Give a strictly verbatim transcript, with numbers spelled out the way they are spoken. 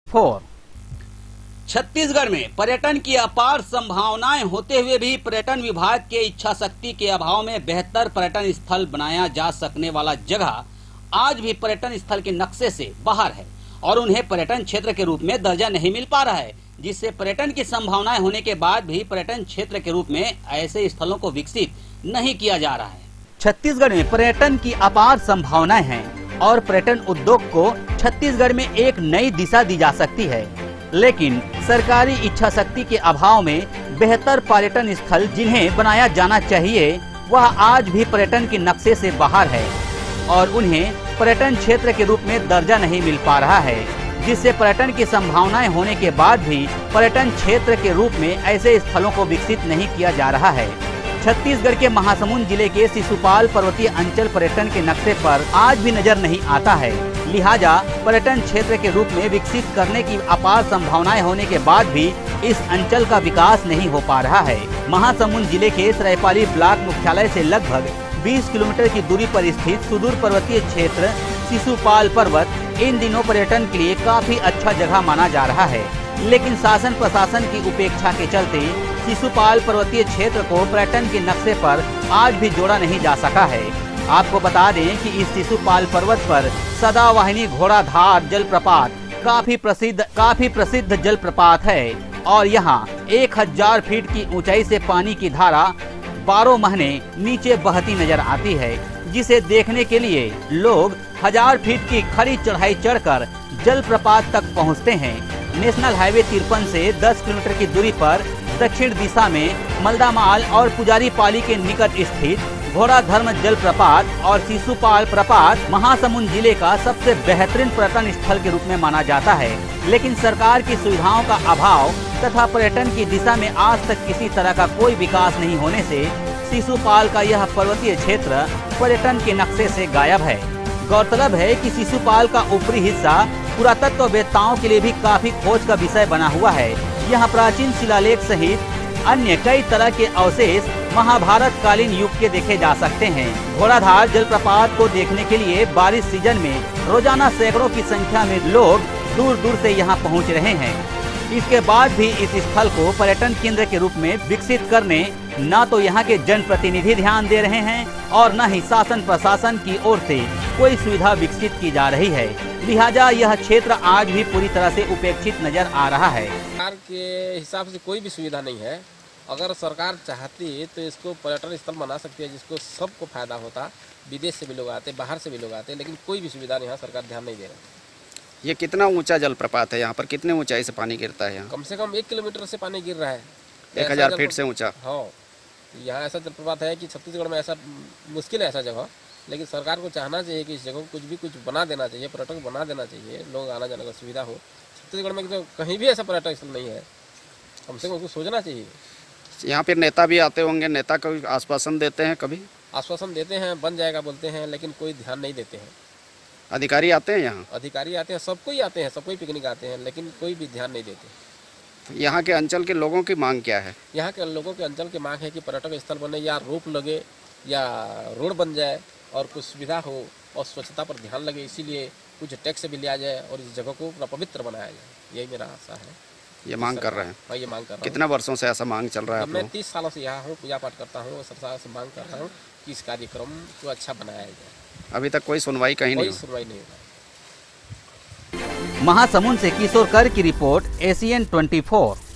Four Chhattisgarh में पर्यटन की अपार संभावनाएं होते हुए भी पर्यटन विभाग के इच्छा शक्ति के अभाव में बेहतर पर्यटन स्थल बनाया जा सकने वाला जगह आज भी पर्यटन स्थल के नक्शे से बाहर है और उन्हें पर्यटन क्षेत्र के रूप में दर्जा नहीं मिल पा रहा है, जिससे पर्यटन की संभावनाएं होने के बाद भी पर्यटन क्षेत्र के रूप में ऐसे स्थलों को विकसित नहीं किया जा रहा है। छत्तीसगढ़ में पर्यटन की अपार संभावनाएं हैं और पर्यटन उद्योग को छत्तीसगढ़ में एक नई दिशा दी जा सकती है, लेकिन सरकारी इच्छा शक्ति के अभाव में बेहतर पर्यटन स्थल जिन्हें बनाया जाना चाहिए वह आज भी पर्यटन के नक्शे से बाहर है और उन्हें पर्यटन क्षेत्र के रूप में दर्जा नहीं मिल पा रहा है, जिससे पर्यटन की संभावनाएं होने के बाद भी पर्यटन क्षेत्र के रूप में ऐसे स्थलों को विकसित नहीं किया जा रहा है। छत्तीसगढ़ के महासमुंद जिले के शिशुपाल पर्वतीय अंचल पर्यटन के नक्शे पर आज भी नजर नहीं आता है, लिहाजा पर्यटन क्षेत्र के रूप में विकसित करने की अपार संभावनाएं होने के बाद भी इस अंचल का विकास नहीं हो पा रहा है। महासमुंद जिले के सरायपाली ब्लॉक मुख्यालय से लगभग बीस किलोमीटर की दूरी पर स्थित सुदूर पर्वतीय क्षेत्र शिशुपाल पर्वत इन दिनों पर्यटन के लिए काफी अच्छा जगह माना जा रहा है, लेकिन शासन प्रशासन की उपेक्षा के चलते शिशुपाल पर्वतीय क्षेत्र को पर्यटन के नक्शे पर आज भी जोड़ा नहीं जा सका है। आपको बता दें कि इस शिशुपाल पर्वत पर सदावाहिनी घोड़ाधार जलप्रपात काफी प्रसिद्ध काफी प्रसिद्ध जलप्रपात है और यहाँ एक हजार फीट की ऊंचाई से पानी की धारा बारह महीने नीचे बहती नजर आती है, जिसे देखने के लिए लोग हजार फीट की खड़ी चढ़ाई चढ़कर जलप्रपात तक पहुँचते हैं। नेशनल हाईवे तिरपन से दस किलोमीटर की दूरी पर दक्षिण दिशा में मल्दामाल और पुजारी पाली के निकट स्थित घोड़ा धर्म जलप्रपात और शिशुपाल प्रपात महासमुंद जिले का सबसे बेहतरीन पर्यटन स्थल के रूप में माना जाता है, लेकिन सरकार की सुविधाओं का अभाव तथा पर्यटन की दिशा में आज तक किसी तरह का कोई विकास नहीं होने से शिशुपाल का यह पर्वतीय क्षेत्र पर्यटन के नक्शे से गायब है। गौरतलब है कि शिशुपाल का ऊपरी हिस्सा पुरातत्ववेत्ताओं के लिए भी काफी खोज का विषय बना हुआ है। यहाँ प्राचीन शिलालेख सहित अन्य कई तरह के अवशेष महाभारत कालीन युग के देखे जा सकते हैं। घोड़ाधार जलप्रपात को देखने के लिए बारिश सीजन में रोजाना सैकड़ों की संख्या में लोग दूर दूर से यहाँ पहुँच रहे हैं। इसके बाद भी इस स्थल को पर्यटन केंद्र के रूप में विकसित करने न तो यहाँ के जनप्रतिनिधि ध्यान दे रहे हैं और न ही शासन प्रशासन की ओर से कोई सुविधा विकसित की जा रही है, लिहाजा यह क्षेत्र आज भी पूरी तरह से उपेक्षित नजर आ रहा है। सरकार के हिसाब से कोई भी सुविधा नहीं है। अगर सरकार चाहती तो इसको पर्यटन स्थल बना सकती है जिसको सबको फायदा होता। विदेश से भी लोग आते, बाहर से भी लोग आते, लेकिन कोई भी सुविधा नहीं है, सरकार ध्यान नहीं दे रही। ये कितना ऊंचा जलप्रपात है? यहाँ पर कितने ऊंचाई से पानी गिरता है? यहाँ कम से कम एक किलोमीटर से पानी गिर रहा है, एक हजार फीट से ऊंचा। हाँ, यहाँ ऐसा जलप्रपात है कि छत्तीसगढ़ में ऐसा मुश्किल है ऐसा जगह, लेकिन सरकार को चाहना चाहिए कि इस जगह को कुछ भी कुछ बना देना चाहिए, पर्यटक बना देना चाहिए, लोग आना जाने का सुविधा हो। छत्तीसगढ़ में तो कहीं भी ऐसा पर्यटक स्थल नहीं है, कम से कम उसको सोचना चाहिए। यहाँ पर नेता भी आते होंगे, नेता को आश्वासन देते हैं? कभी आश्वासन देते हैं, बन जाएगा बोलते हैं, लेकिन कोई ध्यान नहीं देते हैं। अधिकारी आते हैं यहाँ? अधिकारी आते हैं, सब कोई आते हैं, सब कोई पिकनिक आते हैं, लेकिन कोई भी ध्यान नहीं देते। यहाँ के अंचल के लोगों की मांग क्या है? यहाँ के लोगों के अंचल की मांग है कि पर्यटक स्थल बने, या रोप लगे या रोड बन जाए और कुछ सुविधा हो और स्वच्छता पर ध्यान लगे, इसीलिए कुछ टैक्स भी लिया जाए और इस जगह को पवित्र बनाया जाए। यही मेरा आशा है। ये मांग कर रहे हैं? हाँ, ये मांग कर रहा हूँ। कितना वर्षों से ऐसा मांग चल रहा है? मैं तीस सालों से यहाँ हूँ, पूजा पाठ करता हूँ, सरकार से मांग करता हूँ कि इस कार्यक्रम को अच्छा बनाया जाए। अभी तक कोई सुनवाई कहीं नहीं? कोई सुनवाई नहीं हुआ। महासमुंद से किशोर कर की रिपोर्ट, एशियन ट्वेंटी फोर।